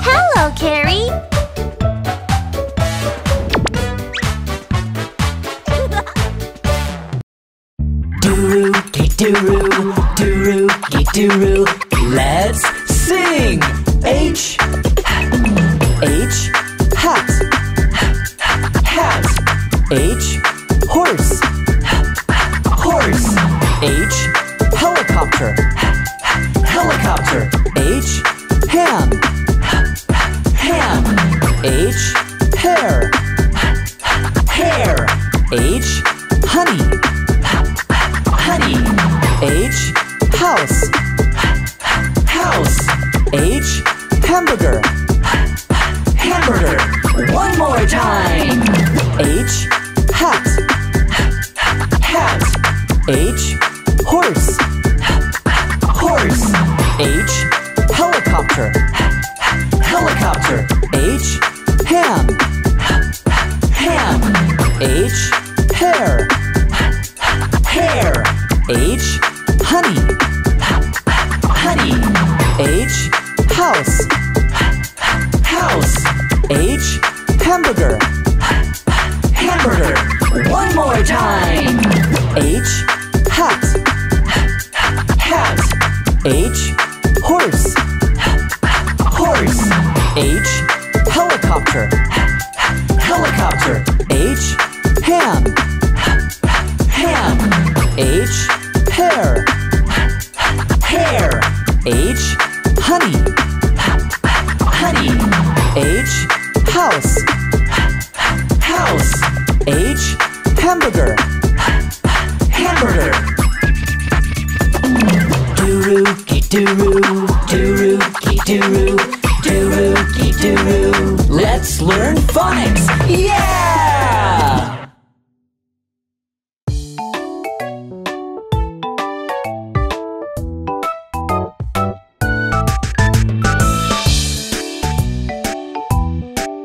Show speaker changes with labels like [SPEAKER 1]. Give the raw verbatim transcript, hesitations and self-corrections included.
[SPEAKER 1] Hello, Carrie.
[SPEAKER 2] Doo-roo-ki-doo-roo, doo-roo-ki-doo-roo. Let's sing! H, H, hat, hat. H, horse, horse. H, helicopter, helicopter. H, ham, ham. H, hair, hair. H, honey, honey. H, house, house. H, hamburger, hamburger. One more time. H, hat, hat. H, horse, horse. H, helicopter, helicopter. H, ham, ham. H, hair, hair. H, honey, honey. H, house, house. H, hamburger, hamburger. One more time. H, hat, hat. H, horse, horse. H, helicopter, helicopter. H, ham, ham. H, hair, hair. H, honey, honey. H, house, house. H, hamburger, hamburger. Doo-roo-ki-doo-roo, doo-roo-ki-doo-roo, doo-roo-ki-doo-roo. Let's learn phonics! Yeah!